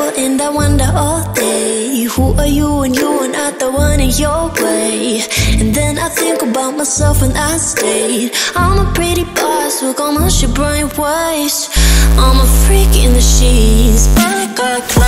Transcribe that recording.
people and I wonder all day, who are you when you are not the one in your way? And then I think about myself when I stayed. I'm a pretty boss with almost your brain waves. I'm a freak in the sheets, but I got